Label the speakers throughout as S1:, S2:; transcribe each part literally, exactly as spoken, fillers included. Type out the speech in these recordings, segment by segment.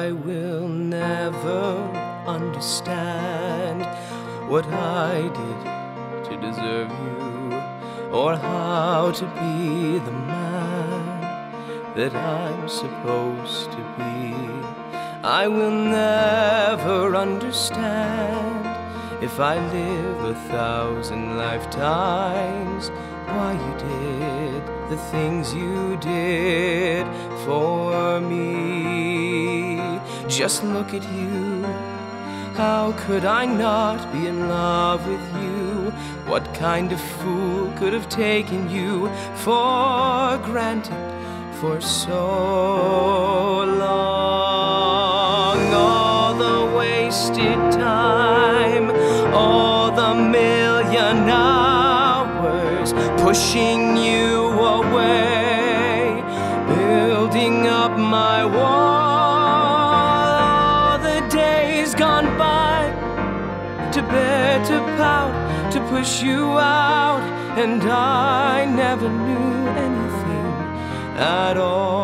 S1: I will never understand what I did to deserve you, or how to be the man that I'm supposed to be. I will never understand, if I live a thousand lifetimes, why you did the things you did for me. Just look at you, how could I not be in love with you? What kind of fool could have taken you for granted for so long? All the wasted time, all the million hours pushing you away, building up my wall. All the days gone by, to bed, to pout, to push you out, and I never knew anything at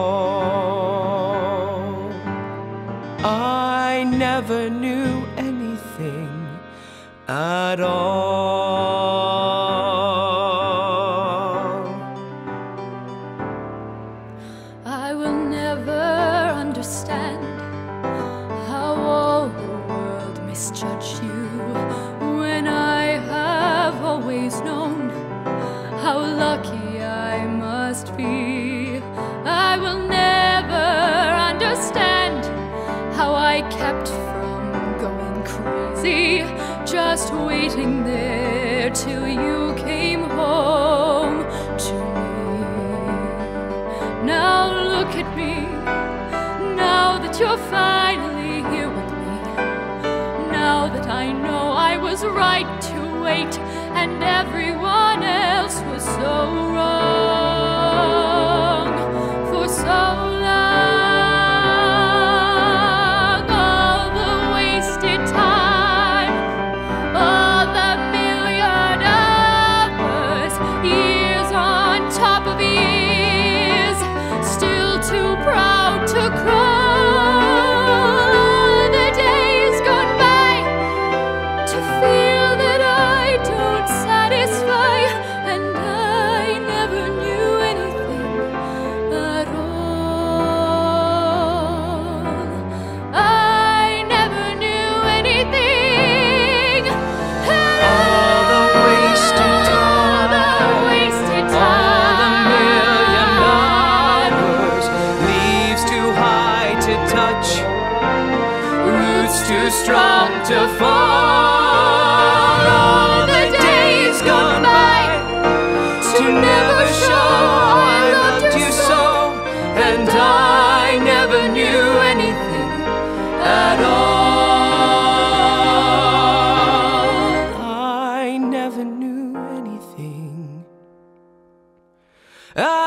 S1: all. I never knew anything at all.
S2: I will never understand how all the world misjudged you, when I have always known how lucky I must be. I will never understand how I kept from going crazy, just waiting there till you came home to me. Now look at me, now that you're finally here with me, now that I know I was right to wait and everyone else was so wrong for so long. All the wasted time, all the million hours, years on top of years, still too proud to cry. Too strong to fall. All the days gone by, to never show I loved you so, and I never knew anything at all. I never knew anything at all.